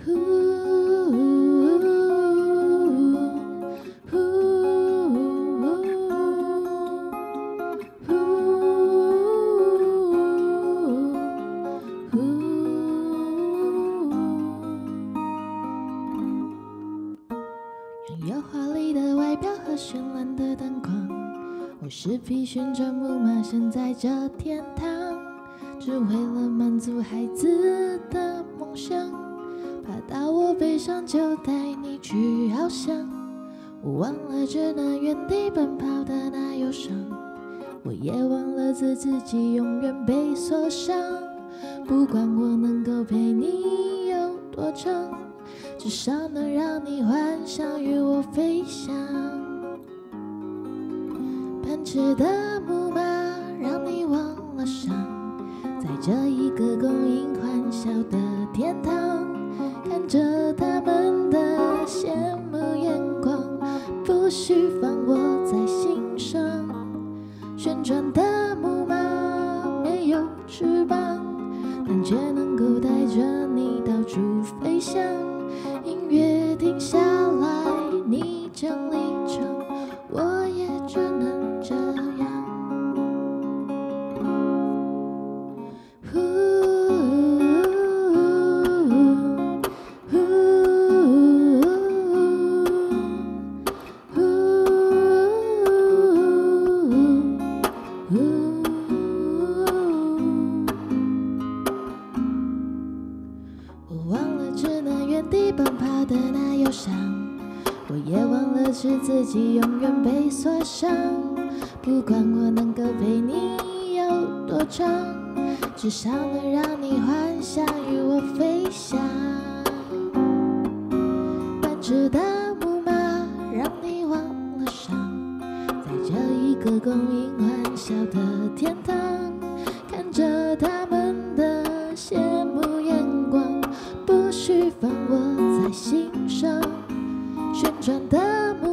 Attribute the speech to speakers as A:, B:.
A: 拥有华丽的外表和绚烂的灯光，我是匹旋转木马，身在这天堂，只为了满足孩子的梦想。怕到我背上就带你去翱翔，我忘了只能原地奔跑的那忧伤，我也忘了自己永远被锁上。不管我能够陪你有多长，至少能让你幻想与我飞翔。奔驰的木马让你忘了伤，在这一个供应欢笑的天堂，看着他们的羡慕眼光，不需放我在心上。旋转的木马没有翅膀，但却能够带着你到处飞翔。音乐停下来，你将离场，我也只能这样。我忘了只能原地奔跑的那忧伤，我也忘了是自己永远被锁上。不管我能够陪你有多长，至少能让你幻想与我飞翔。奔驰的木马让你忘了伤，在这一个供应欢笑的天堂，看着他们的羡慕眼光，不需放我在心上。旋转的木